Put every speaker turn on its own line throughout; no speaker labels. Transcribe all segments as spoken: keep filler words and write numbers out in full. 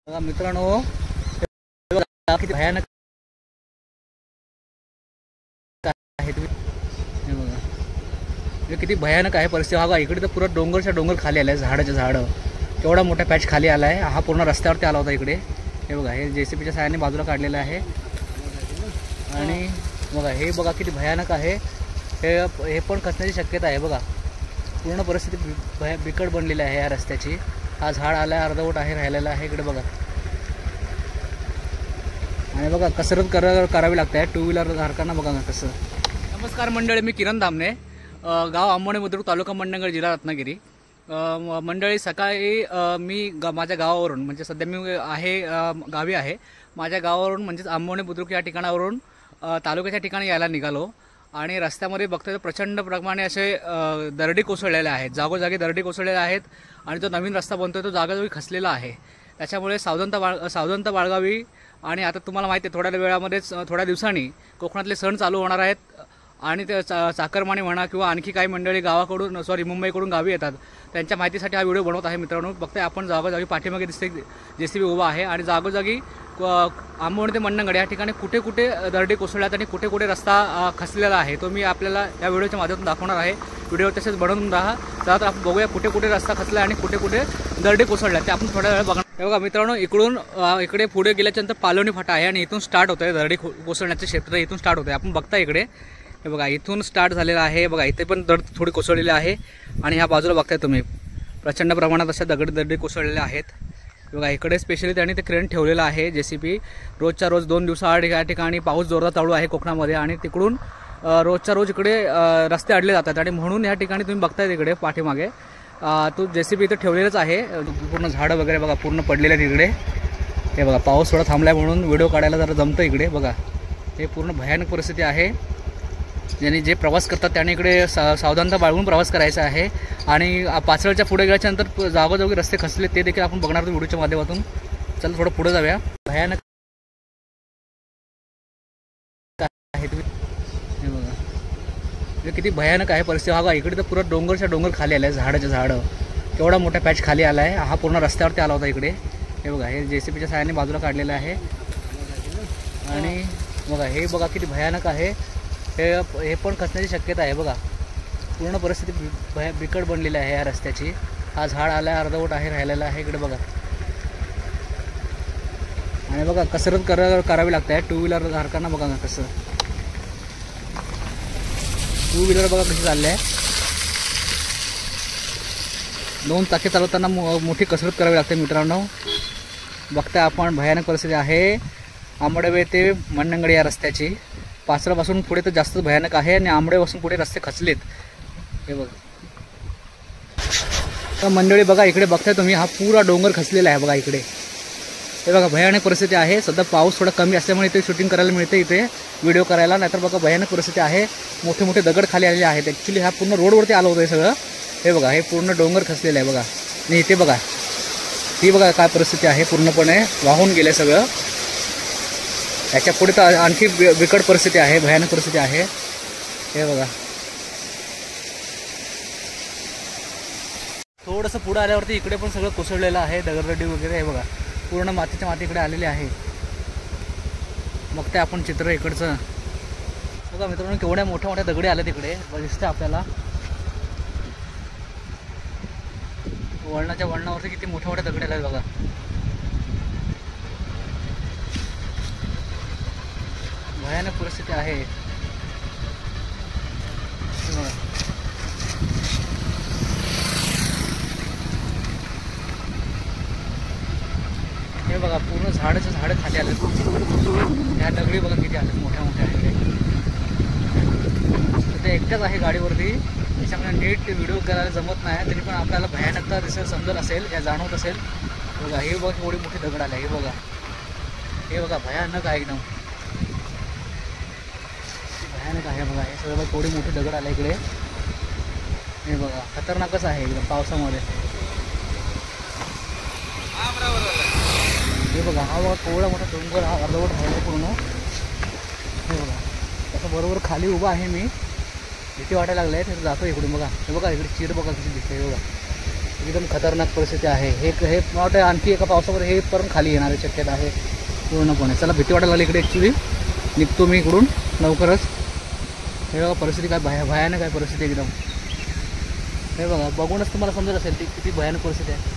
बघा मित्रांनो, किती भयानक आहे तुम्ही हे बघा, हे किती भयानक आहे परिस्थिती. बघा इकडे तर पुरा डोंगरच्या डोंगर खाली आलाय, झाडाच्या झाडं केवढा मोठा पॅच खाली आला आहे. हा पूर्ण रस्त्यावरती आला होता इकडे. हे बघा, हे जेसीबीच्या सहाय्याने बाजूला काढलेलं आहे. आणि बघा हे बघा किती भयानक आहे. हे हे पण खचण्याची शक्यता आहे. बघा पूर्ण परिस्थिती भया बिकट बनलेली आहे या रस्त्याची. हा झाड आला अर्धवट आहे, राहिलेला आहे इकडे बघा. आणि बघा कसरत कर करावी लागते टू व्हीलर धारकांना. बघा ना कसं. नमस्कार मंडळी, मी किरण दामने, गाव आंबोणे बुद्रुक, तालुका मंडणगड, जिल्हा रत्नागिरी. मंडळी सकाळी मी गा माझ्या गावावरून, म्हणजे सध्या मी आहे गावी आहे, माझ्या गावावरून म्हणजेच आंबोणे बुद्रुक या ठिकाणावरून तालुक्याच्या ठिकाणी यायला निघालो. आणि रस्त्यामध्ये बघतोय प्रचंड प्रमाणे असे दरडी कोसळलेले आहेत, जागोजागी दरडी कोसळलेले आहेत. आणि जो नवीन रस्ता बनतोय तो जागोजागी खचलेला आहे. त्याच्यामुळे सावधानता बाळ सावधानता बाळगावी. आणि आता तुम्हाला माहिती आहे थोड्या वेळामध्येच थोड्या दिवसांनी कोकणातले सण चालू होणार आहेत. आणि ते चा चाकरमानी म्हणा किंवा आणखी काही मंडळी गावाकडून सॉरी मुंबईकडून गावी येतात, त्यांच्या माहितीसाठी हा व्हिडिओ बनवत आहे. मित्रांनो बघताय आपण जागोजागी पाठीमागे दिसते जेसीबी उभा आहे. आणि जागोजागी आंबोणे ते मंडणगड या ठिकाणी कुठे कुठे दरडी कोसळल्यात आणि कुठे कुठे रस्ता खचलेला आहे तो मी आपल्याला या व्हिडिओच्या माध्यमातून दाखवणार आहे. व्हिडिओ तसेच बनवून राहा. तर आपण बघूया कुठे कुठे रस्ता खचला आणि कुठे कुठे दरडी कोसळल्या ते आपण थोड्या वेळ बघणार. हे बघा मित्रांनो, इकडून इकडे पुढे गेल्याच्यानंतर पालोनी फाटा आहे आणि इथून स्टार्ट होतं आहे दरडी कोसळण्याचे क्षेत्र. इथून स्टार्ट होतं आहे. आपण बघता इकडे हे बघा, इथून स्टार्ट झालेला आहे. बघा इथे पण दरड थोडी कोसळलेली आहे. आणि ह्या बाजूला बघताय तुम्ही प्रचंड प्रमाणात अशा दगड दरडी कोसळलेल्या आहेत. बघा इकडे स्पेशली त्यांनी ते क्रेन ठेवलेलं आहे जेसीबी. रोजच्या रोज दोन दिवसाआड या ठिकाणी पाऊस जोरात चालू आहे कोकणामध्ये. आणि तिकडून रोजच्या रोज इकडे रस्ते अडले जातात. आणि म्हणून या ठिकाणी तुम्ही बघताय तिकडे पाठीमागे तो जेसीबी इथे ठेवलेलंच आहे. पूर्ण झाडं वगैरे बघा पूर्ण पडलेले आहेत इकडे. हे बघा पाऊस थोडा थांबलाय म्हणून व्हिडिओ काढायला जरा जमतं इकडे. बघा हे पूर्ण भयानक परिस्थिती आहे. ज्यांनी जे प्रवास करतात त्याने इकडे सा सावधानता बाळगून प्रवास करायचा आहे. आणि पाचळच्या पुढे गेल्याच्यानंतर जागोजागी रस्ते खचले ते देखील आपण बघणार आहोत व्हिडिओच्या माध्यमातून. चला थोडं पुढे जाऊया. भयानक आहे तुम्ही हे बघा, हे किती भयानक आहे परिस्थिती. बघा इकडे तर पुरा डोंगरच्या डोंगर खाली आलं आहे, झाडाच्या झाडं केवढा मोठा पॅच खाली आला आहे. हा पूर्ण रस्त्यावरती आला होता इकडे. हे बघा हे जेसीबीच्या सहाय्याने बाजूला काढलेलं आहे. आणि बघा हे बघा किती भयानक आहे. हे हे पण खचण्याची शक्यता आहे. बघा पूर्ण परिस्थिती भया बिकट बनलेली आहे या रस्त्याची. हा झाड आला आहे अर्धवट आहे, राहिलेला आहे इकडे बघा. आणि बघा कसरत कर करावी लागते टू व्हीलर धारकांना. बघा ना कसं टू व्हीलर बघा कशी चालले आहे. दोन चाके चालवताना मो मोठी कसरत करावी लागते मित्रांनो. बघताय आपण भयानक परिस्थिती आहे आंबोडे ते मंडणगड या रस्त्याची. पाचरापासून पुढे तर जास्त भयानक आहे आणि आंबोडेपासून पुढे रस्ते खचलेत. हे बघा तर मंडळी बघा इकडे बघताय तुम्ही हा पुरा डोंगर खचलेला आहे. बघा इकडे हे बघा भयानक परिस्थिती आहे. सध्या पाऊस थोडा कमी असल्यामुळे इथे शूटिंग करायला मिळते इथे व्हिडिओ करायला. नाहीतर बघा भयानक परिस्थिती आहे. मोठे मोठे दगड खाली आलेले आहेत. ॲक्च्युली हा पूर्ण रोडवरती आलं होतं हे सगळं. हे बघा हे पूर्ण डोंगर खचलेलं आहे बघा. आणि इथे बघा ही बघा काय परिस्थिती आहे, पूर्णपणे वाहून गेले सगळं. याच्या पुढे तर आणखी बिकट परिस्थिती आहे, भयानक परिस्थिती आहे. हे बघा थोडंसं पुढे आल्यावरती इकडे पण सगळं कोसळलेलं आहे, दगडदडी वगैरे. हे बघा पूर्ण मातीच्या माती इकडे आलेली आहे. बघताय आपण चित्र इकडचं. बघा मित्रांनो केवढ्या मोठ्या मोठ्या दगडी आल्या तिकडे दिसतं आपल्याला. वळणाच्या वळणावरती किती मोठ्या मोठ्या दगडी आल्या बघा. भयानक परिस्थिती आहे. हे बघा पूर्ण झाडाचे झाडं खाली आले. ह्या दगडी बघा किती आले मोठ्या मोठ्या आहे. ते एकट्याच आहे गाडीवरती, त्याच्यामुळे नीट व्हिडिओ करायला जमत नाही. तरी पण आपल्याला भयानकता दिसेल, समजत असेल या जाणवत असेल. बघा हे बघा एवढी मोठी दगड आले. हे बघा हे बघा भयानक आहे एकदम भयानक आहे. बघा हे सगळं थोडी मोठी दगड आला इकडे. हे बघा खतरनाकच आहे एकदम पावसामध्ये. हे बघा हा बघा केवढा मोठा डोंगर हा अर्धवट राहिला पूर्ण. हे बघा तसं बरोबर खाली उभा आहे मी, भीती वाटायला लागलं आहे. तर जातो इकडून. बघा हे बघा इकडे चिर बघा कशी दिसते. हे बघा एकदम खतरनाक परिस्थिती आहे. हे हे मला वाटतं आणखी एका पावसामध्ये हे पण खाली येण्याची शक्यता आहे पूर्णपणे. चला भीती वाटायला लागली इकडे. ॲक्च्युली निघतो मी इकडून लवकरच. हे बघा परिस्थिती काय भया भयानक आहे परिस्थिती एकदम. हे बघा बघूनच तुम्हाला समजत असेल ती किती भयानक परिस्थिती आहे.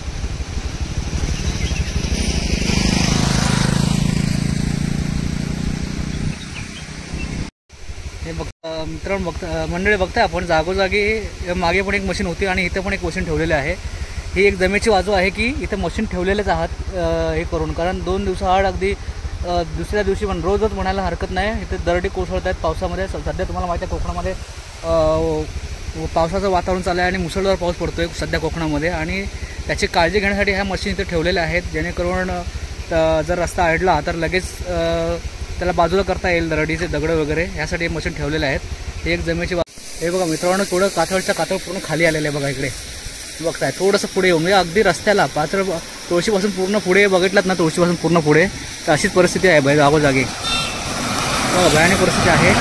हे बघ मित्रांनो बघता मंडळी बघताय आपण जागोजागी मागे पण एक मशीन होती आणि इथं पण एक मशीन ठेवलेलं आहे. ही एक जमेची बाजू आहे की इथं मशीन ठेवलेलेच आहात हे करून. कारण दोन दिवसाआड अगदी दुसऱ्या दिवशी पण रोजच म्हणायला हरकत नाही इथे दरडी कोसळत आहेत पावसामध्ये. सध्या तुम्हाला माहिती आहे कोकणामध्ये पावसाचं वातावरण चाललं आहे आणि मुसळधार पाऊस पडतो आहे सध्या कोकणामध्ये. आणि त्याची काळजी घेण्यासाठी ह्या मशीन इथे ठेवलेल्या आहेत जेणेकरून जर रस्ता अडला तर लगेच त्याला बाजूला करता येईल दरडीचे दगड वगैरे ह्यासाठी हे मशीन ठेवलेले आहेत. हे एक जमेची बा हे बघा मित्रांनो थोडं कातळच्या कातळ पूर्ण खाली आलेलं आहे बघा इकडे बघताय. थोडंसं पुढे येऊन म्हणजे अगदी रस्त्याला पात्र तुळशीपासून पूर्ण पुढे बघितलात ना तुळशीपासून पूर्ण पुढे तर अशीच परिस्थिती आहे बाई जागोजागी. बघा भयानक परिस्थिती आहे.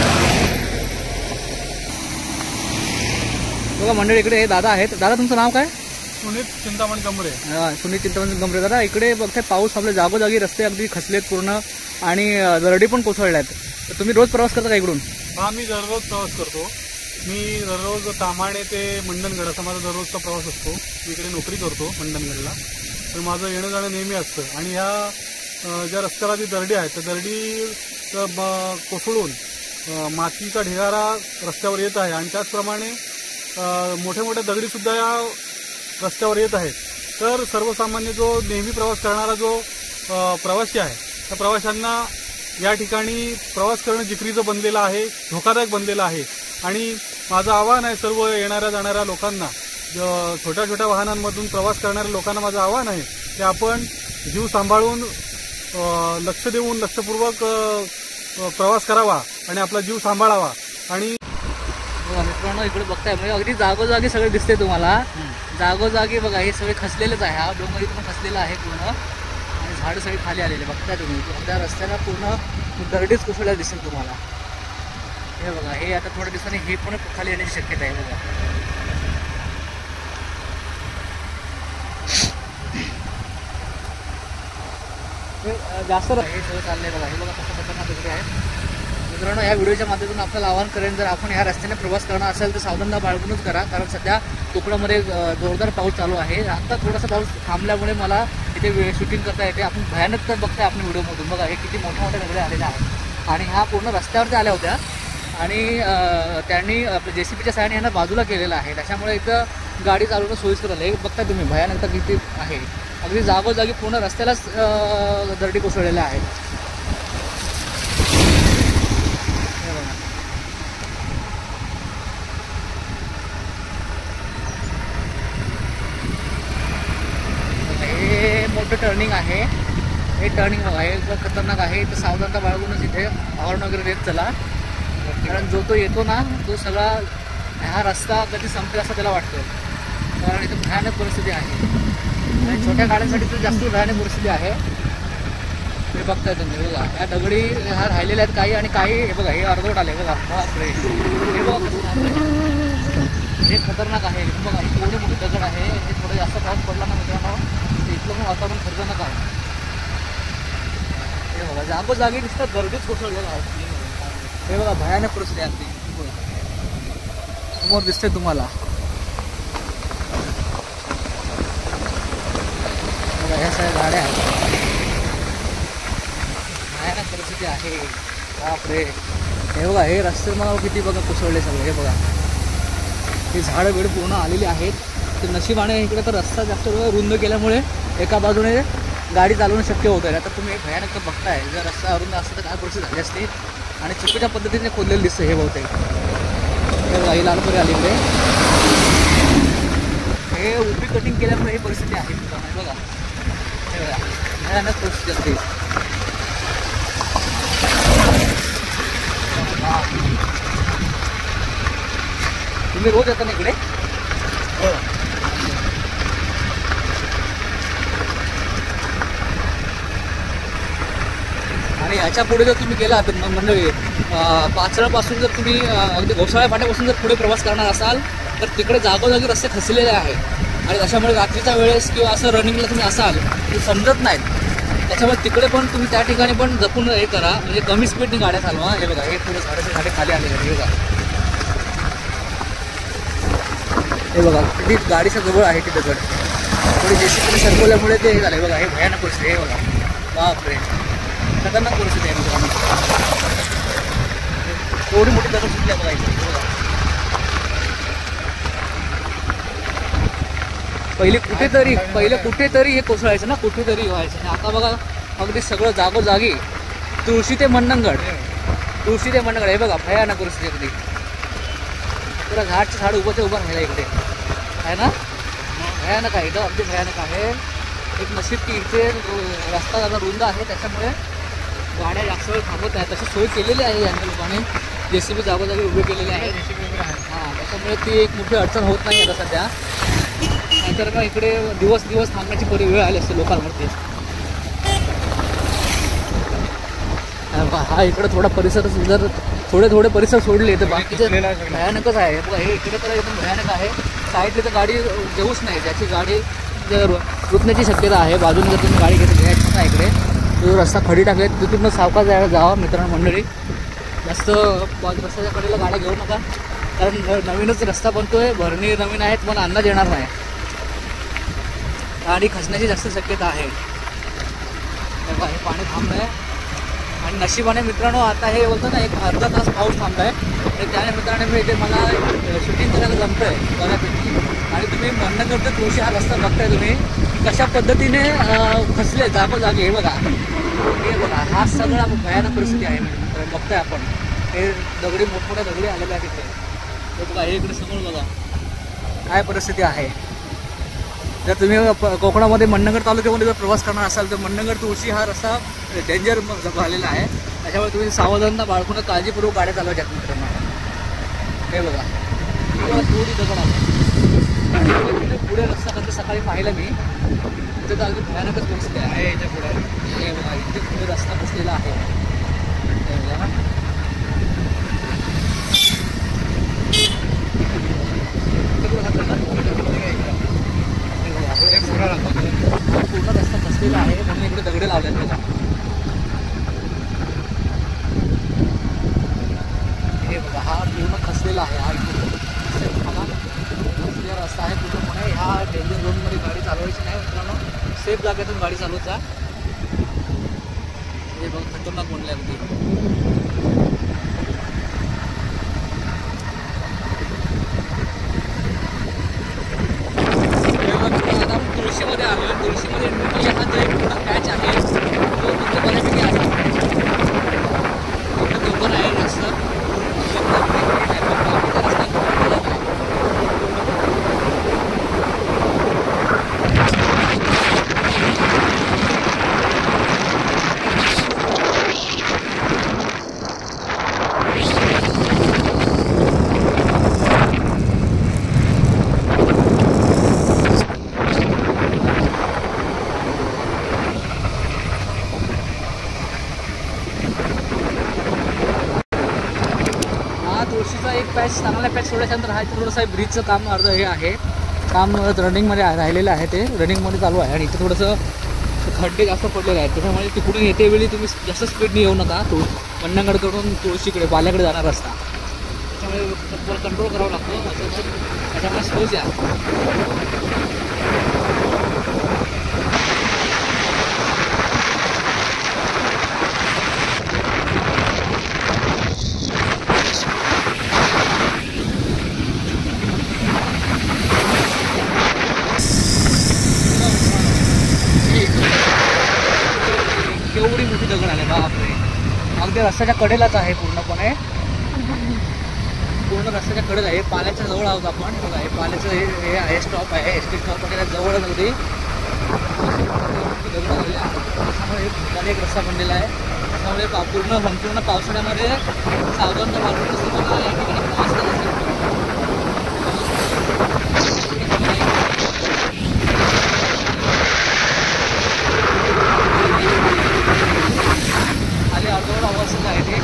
बघा मंडळी इकडे दादा आहेत. दादा तुमचं नाव काय?
सुनीत चिंतामण गमरे.
हां सुनीत चिंतामण गमरे. दादा इकडे बघताय पाऊस आपल्या जागोजागी रस्ते अगदी खचलेत पूर्ण आणि दरडी पण कोसळल्या आहेत. तर तुम्ही रोज प्रवास करता का इकडून?
हां मी दररोज प्रवास करतो. मी दररोज तामाणे ते मंडणगड असा माझा दररोजचा प्रवास असतो. मी इकडे नोकरी करतो मंडणगडला. तर माझं येणं जाणं नेहमी असतं. आणि ह्या ज्या रस्त्याला जी दरडी आहे त्या दरडी कोसळून मातीचा ढिगारा रस्त्यावर येत आहे आणि त्याचप्रमाणे मोठ्या मोठ्या दगडीसुद्धा या रस्त्यावर येत आहेत. तर सर्वसामान्य जो नेहमी प्रवास करणारा जो प्रवासी आहे त्या प्रवाशांना या ठिकाणी प्रवास करणं जिकरीचं बनलेलं आहे, धोकादायक बनलेलं आहे. आणि माझं आव्हान आहे सर्व येणाऱ्या जाणाऱ्या लोकांना, छोट्या छोट्या वाहनांमधून प्रवास करणाऱ्या लोकांना माझं आव्हान आहे की आपण जीव सांभाळून लक्ष देऊन लक्षपूर्वक प्रवास करावा आणि आपला जीव सांभाळावा. आणि
मित्रांनो इकडे बघताय म्हणजे अगदी जागोजागी सगळे दिसते तुम्हाला. जागोजागी बघा हे सगळे खचलेलेच आहे. हा डोंगर इथून खचलेला आहे पूर्ण आणि झाडं सगळी खाली आलेले बघताय तुम्ही. त्या रस्त्याला पूर्ण दरडीच कोसळल्या दिसेल तुम्हाला. हे बघा हे आता थोड्या दिवसांनी हे पण खाली येण्याची शक्यता आहे बघा. जास्त हे सगळं चाललंय बघा. हे बघा कसं खतरनाक वगैरे आहे. मित्रांनो या व्हिडिओच्या माध्यमातून आपल्याला आवाहन करेन जर आपण ह्या रस्त्याने प्रवास करणार असेल तर सावधानता बाळगूनच करा. कारण सध्या कोकणामध्ये जोरदार पाऊस चालू आहे. आता थोडासा पाऊस थांबल्यामुळे मला इथे शूटिंग करता येते. आपण भयानक तर बघताय आपण व्हिडिओमधून बघा हे किती मोठ्या मोठ्या दगडे आलेल्या आहेत आणि ह्या पूर्ण रस्त्यावरती आल्या होत्या आणि त्यांनी आपल्या जे सी बीच्या सहाय्याने यांना बाजूला केलेलं आहे. त्याच्यामुळे इथं गाडी चालवणं सोयीस्कर झालं. हे बघता तुम्ही भयानक तर किती आहे. अगदी जागोजागी पूर्ण रस्त्यालाच दरडी कोसळलेल्या आहेत. हे मोठं टर्निंग आहे. हे टर्निंग बघा हे खतरनाक आहे. तर सावधानता बाळगूनच इथे हॉर्न वगैरे देत चला. कारण जो तो येतो ना तो सगळा हा रस्ता कधी संपेल असं त्याला वाटतं. कारण इथं भयानक परिस्थिती आहे आणि छोट्या गाड्यांसाठी तर जास्त भयानक परिस्थिती आहे. हे बघताय तुम्ही बघा ह्या दगडी ह्या राहिलेल्या आहेत काही आणि काही हे बघा हे अर्धवट आले बघा. बापरे हे बघा हे खतरनाक आहे. बघा हे एवढे मोठे दगड आहे. हे थोडं जास्त पाऊस पडला ना मित्रांनो तर इथलं पण वातावरण खतरनाक आहे. हे बघा जागोजागी नुसतं दरडीच कोसळलेलं आहे. हे बघा भयानक परिस्थिती आहे. समोर दिसते तुम्हाला बघा ह्या सगळ्या गाड्या आहेत. भयानक परिस्थिती आहे. बापरे हे बघा हे रस्ते मला किती बघा कोसळले सगळे. हे बघा ही झाडं बिडं पूर्ण आलेली आहेत. तर नशिबाने इकडे तर रस्ता जास्त रुंद केल्यामुळे एका बाजूने गाडी चालवणं शक्य होतं. आता तुम्ही भयानक तर बघताय जर रस्ता अरुंद असता तर काय परिस्थिती झाली असते आणि चुकीच्या पद्धतीने खोदलेलं दिसतं हे बहुतेक. हे बघा ही लालपरी आलेली हे उभी कटिंग केल्यामुळे ही परिस्थिती आहे मित्रांनो. बघा हे बघा भयानक परिस्थिती असते. तुम्ही रोज येता ना इकडे? आणि याच्या पुढे जर तुम्ही गेला तर मंडळी पाचरापासून जर तुम्ही अगदी घोसाळ्या फाट्यापासून जर पुढे प्रवास करणार असाल तर तिकडे जागोजागी रस्ते खचलेले आहेत आणि त्याच्यामुळे रात्रीच्या वेळेस किंवा असं रनिंगला तुम्ही असाल तर समजत नाहीत. त्याच्यामुळे तिकडे पण तुम्ही त्या ठिकाणी पण जपून हे करा, म्हणजे कमी स्पीडने गाड्या चालवा. हे बघा, हे थोडं झाडाचे झाडे खाली आलेले आहेत. हे बघा, हे बघा किती गाडीच्या जवळ आहे ती दगड. थोडी जेसीबीने सरकवल्यामुळे ते हे झालं. बघा, हे भयानक परिस्थिती. हे बघा, बापरे, खतरनाक परिस्थिती आहे मित्रांनो. एवढी मोठी दगड सुटली आहे बघा इथे. बघा, पहिले कुठेतरी पहिले कुठेतरी हे कोसळायचं ना, कुठेतरी व्हायचं. आणि आता बघा अगदी सगळं जागोजागी. तुळशी ते मंडणगड, तुळशी ते मंडणगड. हे बघा, भयानक परिस्थिती अगदी. पुरा झाडचं झाड उभं ते उभं राहिलं इकडे आहे ना. भयानक आहे इथं, अगदी भयानक आहे. एक नशीब की इथे रस्ता जरा रुंद आहे, त्याच्यामुळे गाड्या जास्त वेळ थांबत आहेत. तशी सोय केलेली आहे यांनी लोकांनी, जे सी बी जागोजागी उभे केलेले आहेत. हां, त्याच्यामुळे ती एक मोठी अडचण होत नाही आता सध्या. नाहीतर का इकडे दिवस दिवस थांबण्याची बरी वेळ आली असते लोकांवरती. हा इकडे थोडा परिसर जर थोडे थोडे परिसर सोडले तर बाकीचे भयानकच आहे. बघा, हे इकडे तर एकदम भयानक आहे. साईडला तर गाडी जाऊच नाही, ज्याची गाडी जर रुतण्याची शक्यता आहे. बाजूने जर तुम्ही गाडी घेतली घ्यायची ना, इकडे जो रस्ता खडी टाकले तिथून सावकाश जायला जावा मित्रांनो मंडळी. जास्त रस्त्याच्या कडेला गाड्या घेऊ नका, कारण नवीनच रस्ता बनतोय, भरणी नवीन आहेत, पण अंदाज येणार नाही. गाडी खचण्याची जास्त शक्यता आहे. बघा, हे पाणी थांबलं आहे. आणि नशिबाने मित्रांनो आता हे बोलतं ना, एक अर्धा तास पाऊस थांबला आहे. तर त्या निमित्ताने मी इथे मला शूटिंग करायला जमतं आहे बऱ्यापैकी. आणि तुम्ही मंडणगड ते तुळशी हा रस्ता बघताय तुम्ही कशा पद्धतीने खचले जागोजागी. हे बघा, हे बघा, हा सगळा भयानक परिस्थिती आहे मित्रांनो. बघताय आपण हे दगडी मोठमोठ्या दगडी आलेले आहेत इथे. हे बघा, हे इकडे समोर बघा काय परिस्थिती आहे. जर तुम्ही कोकणामध्ये मंडणगड तालुक्यामध्ये जर प्रवास करणार असाल तर मंडणगड तुळशी हा रस्ता डेंजर झालेला आहे. त्याच्यामुळे तुम्ही सावधानता बाळगून काळजीपूर्वक गाड्या चालवायच्या मित्रांनो. हे बघा, थोडी दगड आहे पुढे रस्ता. कधी सकाळी पाहिलं मी, इथे तर अगदी भयानकच परिस्थिती आहे. इथे पुढे हे बघा, इथे पुढे रस्ता बसलेला आहे. हे बघा, पूर्ण रस्ता खचलेला आहे, म्हणून इकडे दगडे लावले बघा. हे बघा, हा पूर्ण खचलेला आहे. हा बघा, खचलेला रस्ता आहे पूर्णपणे. ह्या डेंजर झोनमध्ये गाडी चालवायची नाही मित्रांनो. सेफ जागेतून गाडी चालवता. हे बघा, खतरनाक बनले अगदी. तुळशीमध्ये आलो. तुळशीमध्ये हा जो एक पूर्ण पॅच आहे तो फक्त बऱ्यापैकी आहे. ओपन आहे रस्ता. तुळशीचा एक पॅच चांगला पॅच सोडल्याच्यानंतर हा थोडंसं ब्रिजचं काम अर्ध हे आहे, काम रनिंगमध्ये राहिलेलं आहे, ते रनिंगमध्ये चालू आहे. आणि इथे थोडंसं खड्डे जास्त पडलेले आहेत, त्याच्यामुळे तिकडून येते वेळी तुम्ही जास्त स्पीडने येऊ नका. तुळ मंडणगडकडून तुळशीकडे बाल्याकडे जाणार रस्ता, त्याच्यामुळे कंट्रोल करावं लागतं. त्याच्यामुळे स्लो या. एवढी मोठी दगड आले बापरे. अगदी रस्त्याच्या कडेलाच आहे, पूर्णपणे पूर्ण रस्त्याच्या कडेला आहे. पाण्याच्या जवळ आहोत आपण. बघा, हे पाण्याचं हे हे आहे स्टॉप आहे, एस टी स्टॉप वगैरे जवळच अगदी दगड आलेले आहे. त्याच्यामुळे ठिकाणी एक रस्ता बनलेला आहे. त्याच्यामुळे पा पूर्ण संपूर्ण पावसाळ्यामध्ये सावधानता बाळगून असताना या ठिकाणी प्रवास करत अर्धवट अवस्थेत आहे ते.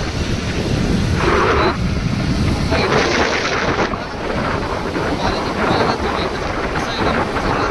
पाण्याचा तुम्ही असं एकदम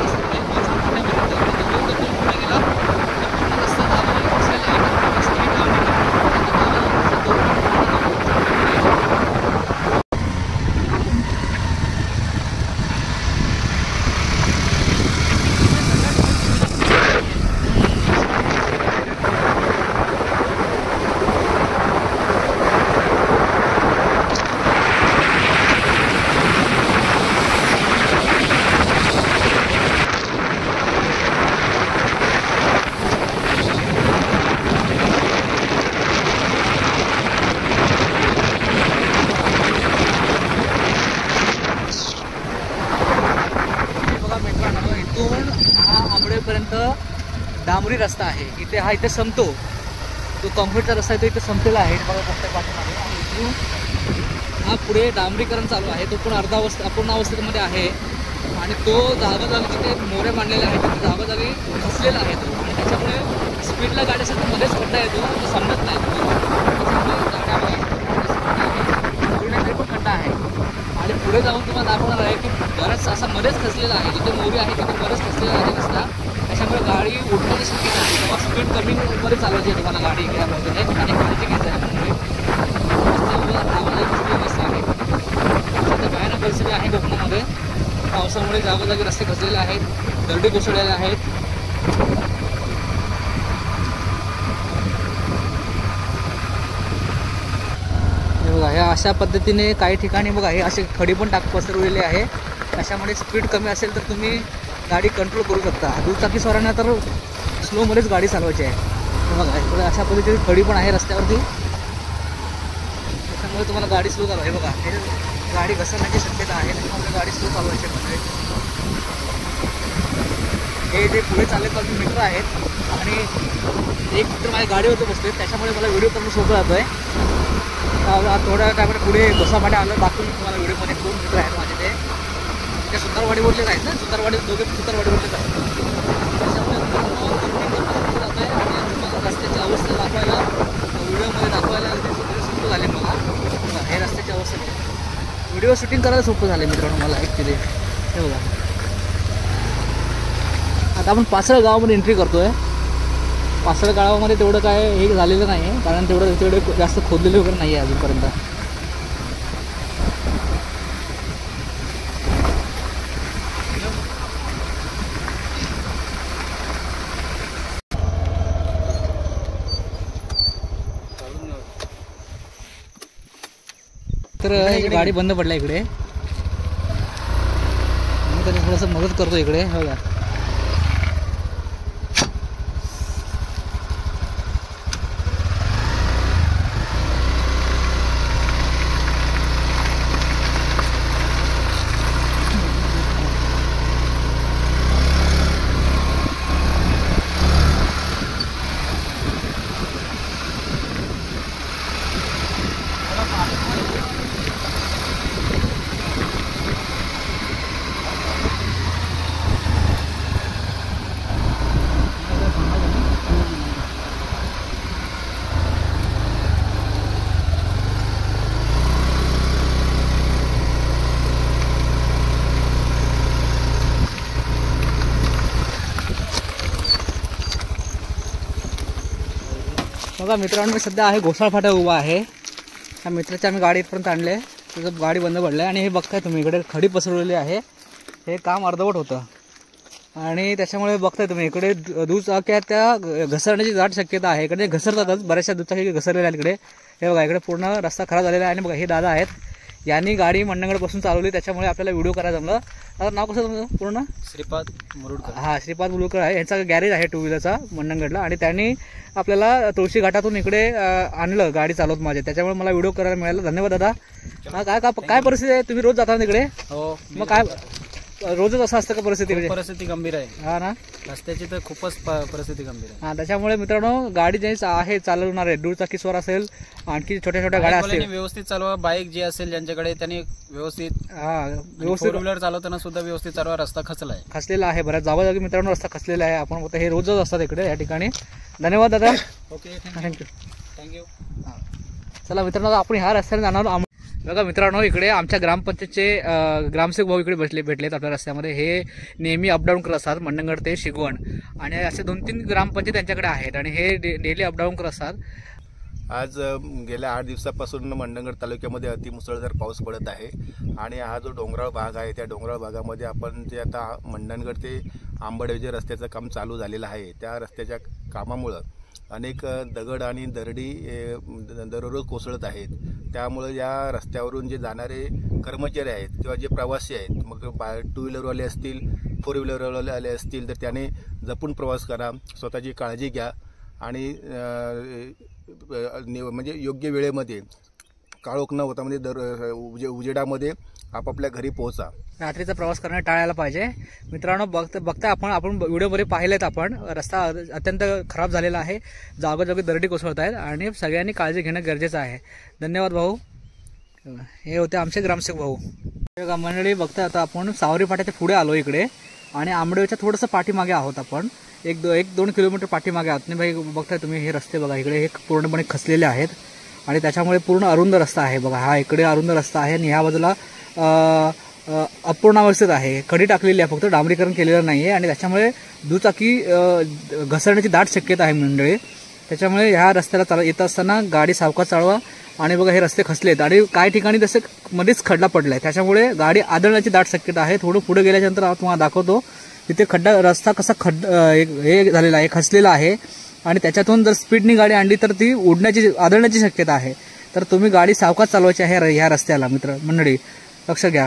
डांबरी रस्ता आहे. इथे हा इथे संपतो, तो कॉन्क्रीटचा रस्ता आहे तो इथे संपलेला आहे बघा फक्त पाठीमागे. आणि इथून हा पुढे डांबरीकरण चालू आहे, तो पण अर्धावस्था अपूर्ण अवस्थेमध्ये आहे. आणि तो जागोजागी तिथे मोरे मांडलेले आहेत, तिथे जागोजागी खचलेला आहे तो. आणि त्याच्यामुळे स्पीडला गाडी असेल तर मध्येच खड्डा येतो, तो समजत नाही. त्याच्यामुळे गाड्या पण खड्डा आहे. आणि पुढे जाऊन तुम्हाला दाखवणार आहे की बराच असा मध्येच खचलेला आहे, जिथे मोरी आहे तिथे बरंच खचलेला आहे रस्ता. त्याच्यामुळे गाडी उडण्याची शक्यता आहे. तेव्हा स्पीड कमी मध्ये चालवायची आहे तुम्हाला गाडी इकडे बाजूने, आणि काळजी घ्यायची आहे. म्हणजे रस्ता आहे. सध्या भयानक परिस्थिती आहे कोकणामध्ये. पावसामुळे जागोजागी रस्ते खचलेले आहेत, दरडी कोसळलेले आहेत. हे बघा, ह्या अशा पद्धतीने काही ठिकाणी बघा हे असे खडी पण टाक पसरवलेले आहे. त्याच्यामुळे स्पीड कमी असेल तर तुम्ही गाडी कंट्रोल करू शकता. दुचाकी स्वारांना तर स्लोमध्येच गाडी चालवायची आहे. हे बघा इकडे अशा पद्धतीने खडी पण आहे रस्त्यावरती, त्याच्यामुळे तुम्हाला गाडी स्लो चालवा. हे बघा, हे गाडी घसरण्याची शक्यता आहे, त्याच्यामुळे गाडी स्लो चालवायची आहे. हे जे पुढे चालले तर मित्र आहेत आणि एक मित्र माझ्या गाडीवरती बसले, त्याच्यामुळे मला व्हिडिओ करणं सोपं जातं आहे. थोड्या टायमाने पुढे घोसापाट्या आलं दाखवून तुम्हाला व्हिडिओमध्ये. दोन मित्र आहेत माझे, ते त्या सुतारवाडीवरलेच आहेत ना, सुतारवाडी दोघे सुतारवाडीवरलेच आहेत. त्याच्यामुळे जात आहे आणि तुम्हाला रस्त्याची अवस्था दाखवायला व्हिडिओमध्ये दाखवायला सोपं झाले मला. हे रस्त्याची अवस्था व्हिडिओ शूटिंग करायला सोपं झालं मित्रांनो मला ॲक्च्युली. हे बघा, आता आपण पासळ गावामध्ये एंट्री करतो आहे. पासळ गावामध्ये तेवढं काय हे झालेलं नाही आहे, कारण तेवढं तेवढे जास्त खोदलेले वगैरे नाही आहे अजूनपर्यंत. तर गाडी बंद पडल्या इकडे, मी त्याला थोडंसं मदत करतो इकडे. हो का, बघा मित्रांनो, मी सध्या आहे घोसाळ फाटा उभा आहे. त्या मित्राच्या आम्ही गाडी इथपर्यंत आणले, त्याचं गाडी बंद पडलं आहे. आणि हे बघताय तुम्ही इकडे खडी पसरवलेली आहे. हे काम अर्धवट होतं आणि त्याच्यामुळे बघताय तुम्ही इकडे दुचाक्या त्या घसरण्याची दाट शक्यता आहे. इकडे घसरतातच, बऱ्याचशा दुचाकी घसरलेल्या आहेत इकडे. हे बघा, इकडे पूर्ण रस्ता खराब झालेला आहे. आणि बघा हे दादा आहेत, यांनी गाडी मंडणगडपासून चालवली, त्याच्यामुळे आपल्याला व्हिडिओ करायला जमलं. आता नाव कसं तुमचं पूर्ण?
श्रीपाद मुरुडकर.
हां, श्रीपाद मुरुडकर आहे. यांचा गॅरेज आहे टू व्हीलरचा मंडणगडला. आणि त्यांनी आपल्याला तुळशी घाटातून इकडे आणलं गाडी चालवत माझे, त्याच्यामुळे मला व्हिडिओ करायला मिळाला. धन्यवाद दादा. हा, काय काय काय परिस्थिती आहे? तुम्ही रोज जाता तिकडे?
हो.
मग काय रोजच असं असतं का परिस्थिती? म्हणजे
परिस्थिती गंभीर आहे.
हा ना,
रस्त्याची तर खूपच प- परिस्थिती गंभीर आहे.
हा, त्याच्यामुळे मित्रांनो गाडी जे आहे चालवणार आहे, दुचाकी स्वर असेल, आणखी छोट्या छोट्या गाड्या
बाईकवाल्यांनी
असतील,
व्यवस्थित चालवा. बाईक जे असेल ज्यांच्याकडे त्यांनी व्यवस्थित,
हा
व्यवस्थित फोर व्हीलर चालवताना सुद्धा व्यवस्थित चालवा. रस्ता खचला आहे,
खचलेला आहे. बऱ्याच जागोजागी मित्रांनो रस्ता खचलेला आहे. आपण बघतो हे रोजच असतात इकडे या ठिकाणी. धन्यवाद दादा.
Okay,
thank you.
थँक्यू.
चला मित्रांनो, आपण ह्या रस्त्याने जाणार आहोत. बघा मित्रांनो, इकडे आमच्या ग्रामपंचायतचे ग्रामसेवक भाऊ इकडे बसले भेटलेत आपल्या रस्त्यामध्ये. हे नेहमी अपडाऊन करत असतात मंडणगड ते शिगवण, आणि असे दोन तीन ग्रामपंचायत त्यांच्याकडे आहेत आणि हे डेली अपडाऊन करत असतात.
आज गेल्या आठ दिवसापासून मंडणगड तालुक्यामध्ये अतिमुसळधार पाऊस पडत आहे आणि हा जो डोंगराळ भाग आहे त्या डोंगराळ भागामध्ये आपण जे आता मंडणगड ते आंबडे जे रस्त्याचं काम चालू झालेलं आहे, त्या रस्त्याच्या कामामुळं अनेक दगड आणि दरडी दररोज कोसळत आहेत. त्यामुळं या रस्त्यावरून जे जाणारे कर्मचारी आहेत किंवा जे प्रवासी आहेत, मग बा टू व्हीलरवाले असतील, फोर व्हीलरवाले आले असतील, तर त्याने जपून प्रवास करा, स्वतःची काळजी घ्या आणि म्हणजे योग्य वेळेमध्ये काळोख न होता म्हणजे दर उजे उजेडामध्ये आपापल्या घरी पोहोचा.
रात्रीचा प्रवास करणं टाळायला पाहिजे. मित्रांनो, बघता बघता आपण आपण व्हिडिओमध्ये पाहिलेत आपण रस्ता अत्यंत खराब झालेला आहे, जागोजागी दरडी कोसळत आहेत आणि सगळ्यांनी काळजी घेणं गरजेचं आहे. धन्यवाद भाऊ. हे होते आमचे ग्रामसेवक भाऊ. बघा मंडळी, बघता आता आपण सावरी फाट्याच्या पुढे आलो इकडे आणि आंबडेच्या थोडंसं पाठीमागे आहोत. आपण एक दो एक दोन किलोमीटर पाठीमागे आहोत. नाही भाई, बघताय तुम्ही हे रस्ते बघा, इकडे हे पूर्णपणे खचलेले आहेत आणि त्याच्यामुळे पूर्ण अरुंद रस्ता आहे. बघा, हा इकडे अरुंद रस्ता आहे आणि ह्या बाजूला अपूर्णावस्थेत आहे, खडी टाकलेली आहे, फक्त डांबरीकरण केलेलं नाही आहे आणि त्याच्यामुळे दुचाकी घसरण्याची दाट शक्यता आहे मंडळी. त्याच्यामुळे ह्या रस्त्याला चाल येत असताना गाडी सावकाश चालवा. आणि बघा, हे रस्ते खचलेत आणि काही ठिकाणी जसं मध्येच खड्डा पडलाय, त्याच्यामुळे गाडी आदळण्याची दाट शक्यता आहे. थोडं पुढे गेल्यानंतर तुम्हाला दाखवतो तिथे खड्डा रस्ता कसा खड्ड हे झालेला आहे, खचलेला आहे आणि त्याच्यातून जर स्पीडनी गाडी आणली तर ती उडण्याची आदळण्याची शक्यता आहे. तर तुम्ही गाडी सावकाश चालवायची आहे ह्या रस्त्याला. मित्र मंडळी लक्ष घ्या.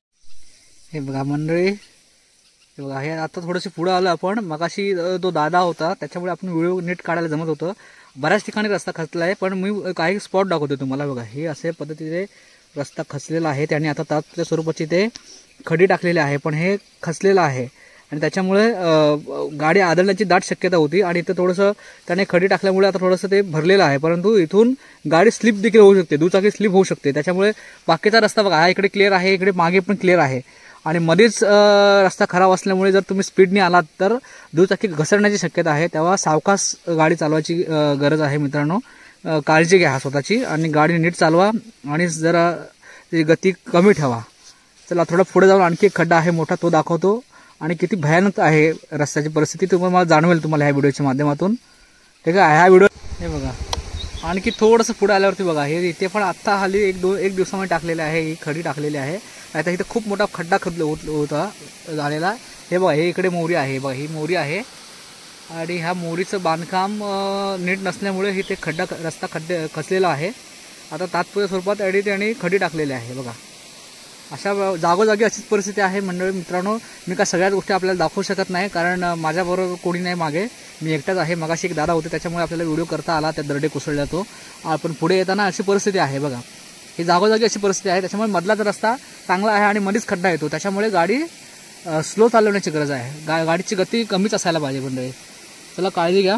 हे बघा मंडळी, हे बघा, हे आता थोडंसं पुढं आलं आपण. मगाशी तो दादा होता त्याच्यामुळे आपण व्हिडिओ नीट काढायला जमत होतं. बऱ्याच ठिकाणी रस्ता खचला आहे, पण मी काही स्पॉट दाखवतो तुम्हाला. बघा, हे असे पद्धतीने रस्ता खचलेला आहे. त्याने आता तात्पुरत्या स्वरूपाची ते खडी टाकलेली आहे, पण हे खचलेलं आहे आणि त्याच्यामुळे गाडी आदळण्याची दाट शक्यता होती आणि इथं थोडंसं त्याने खडी टाकल्यामुळे आता थोडंसं ते भरलेलं आहे. परंतु इथून गाडी स्लिप देखील होऊ शकते, दुचाकी स्लिप होऊ शकते. त्याच्यामुळे बाकीचा रस्ता बघा, हा इकडे क्लिअर आहे, इकडे मागे पण क्लिअर आहे आणि मध्येच रस्ता खराब असल्यामुळे जर तुम्ही स्पीडने आलात तर दुचाकी घसरण्याची शक्यता आहे. तेव्हा सावकाश गाडी चालवायची गरज आहे. मित्रांनो, काळजी घ्या स्वतःची आणि गाडी नीट चालवा आणि जरा गती कमी ठेवा. चला, थोडं पुढे जाऊन आणखी एक खड्डा आहे मोठा, तो दाखवतो आणि किती भयानक आहे रस्त्याची परिस्थिती तुम्हाला जाणवेल तुम्हाला ह्या व्हिडिओच्या माध्यमातून. ठीक आहे, ह्या व्हिडिओ हे बघा, आणखी थोडंसं पुढे आल्यावरती बघा, हे इथे पण आत्ता हल्ली एक दोन एक दिवसामध्ये टाकलेले आहे, ही खडी टाकलेली आहे. आता इथं खूप मोठा खड्डा खदल होत होता झालेला. हे बघा, हे इकडे मोरी आहे. बघा, ही मोरी आहे आणि ह्या मोरीचं बांधकाम नीट नसल्यामुळे ही ते खड्डा रस्ता खड्डे खचलेला आहे. आता तात्पुरत्या स्वरूपात एडी त्यांनी खडी टाकलेली आहे. बघा, अशा जागोजागी अशीच परिस्थिती आहे मंडळी. मित्रांनो, मी का सगळ्याच गोष्टी आपल्याला दाखवू शकत नाही, कारण माझ्याबरोबर कोणी नाही मागे, मी एकटाच आहे. मगाशी एक दादा होते त्याच्यामुळे आपल्याला व्हिडिओ करता आला, त्या दरडे कोसळला तो. पण पुढे येताना अशी परिस्थिती आहे. बघा, ही जागोजागी अशी परिस्थिती आहे. त्याच्यामुळे मधलाच रस्ता चांगला आहे आणि मध्येच खड्डा येतो, त्याच्यामुळे गाडी स्लो चालवण्याची गरज आहे. गा गाडीची गती कमीच असायला पाहिजे मंडळी. चला, काळजी घ्या.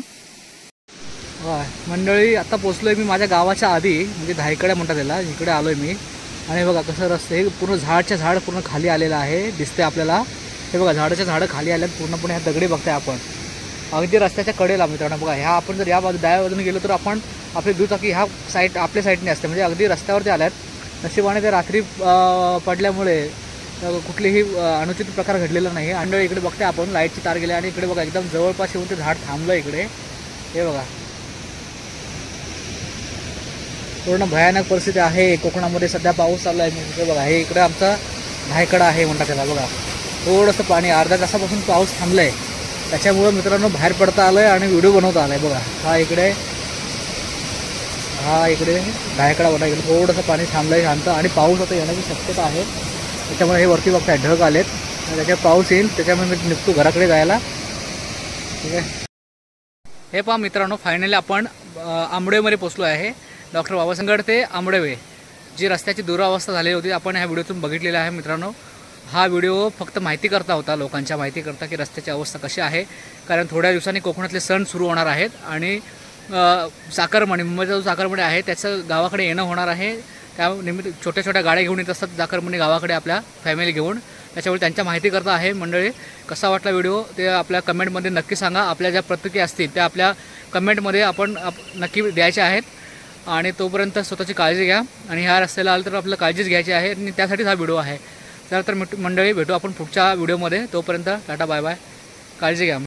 मंडळी, आता पोचलोय मी माझ्या गावाच्या आधी, म्हणजे धायकडे म्हणतात त्याला, इकडे आलोय मी. आणि बघा कसं रस्ते, हे पूर्ण झाडच्या झाड पूर्ण खाली आलेलं आहे, दिसते आपल्याला. हे बघा, झाडाच्या झाडं खाली आल्यात पूर्णपणे. ह्या दगडी बघताय आपण अगदी रस्त्याच्या कडेला. मित्रांनो बघा, ह्या आपण जर या बाजू डाव्या बाजूने गेलो तर आपण आपली दुचाकी ह्या साईड आपल्या साईडने असते, म्हणजे अगदी रस्त्यावरती आल्यात. नशिबाने ते रात्री पडल्यामुळे कुठलीही अनुचित प्रकार घडलेला नाही. आणि इकडे बघताय आपण लाईटची तार गेली आणि इकडे बघा एकदम जवळपास येऊन ते झाड थांबलं इकडे. हे बघा, पूर्ण भयानक परिस्थिती आहे कोकणामध्ये. सध्या पाऊस चालू आहे. इकडे बघा, हे इकडे आमचा धायकडा आहे म्हणतात त्याला. बघा, थोडंसं पाणी अर्ध्या तासापासून पाऊस थांबला आहे, त्याच्यामुळं मित्रांनो बाहेर पडता आलं आहे आणि व्हिडिओ बनवता आला आहे. बघा, हा इकडे हा इकडे धायकडा बघा, इकडे थोडंसं पाणी थांबलं आहे शांत आणि पाऊस आता येण्याची शक्यता आहे. त्याच्यामुळे हे वरती बघताय ढग आलेत आणि त्याच्यात पाऊस येईल, त्याच्यामुळे मी निघतो घराकडे जायला. ठीक आहे. हे पहा मित्रांनो, फायनली आपण आंबडेमध्ये पोचलो आहे. डॉक्टर बाबासाहेब ते आंबडेवे जी रस्त्याची दुरावस्था झालेली होती आपण ह्या व्हिडिओतून बघितलेला आहे. मित्रांनो, हा व्हिडिओ फक्त माहिती करता होता, लोकांच्या माहिती करता की रस्त्याची अवस्था कशी आहे. कारण थोड्या दिवसांनी कोकणातले सण सुरू होणार आहेत आणि साखरमणी, मुंबईचा जो साखरमणी आहे त्याचं गावाकडे येणं होणार आहे. त्या निमित्त छोट्या छोट्या गाड्या घेऊन येत असतात साखरमणी गावाकडे आपल्या फॅमिली घेऊन. त्याच्यामुळे त्यांच्या माहिती करता आहे. मंडळी, कसा वाटला व्हिडिओ ते आपल्या कमेंटमध्ये नक्की सांगा. आपल्या ज्या प्रतिक्रिया असतील त्या आपल्या कमेंटमध्ये आपण नक्की द्यायच्या आहेत. आणि तोपर्यंत स्वतःची काळजी घ्या आणि ह्या रस्त्याला आलं तर आपल्याला काळजीच घ्यायची आहे आणि त्यासाठीच हा व्हिडिओ आहे. तर मंडळी, भेटू आपण पुढच्या व्हिडिओमध्ये. तोपर्यंत टाटा, बाय बाय, काळजी घ्या.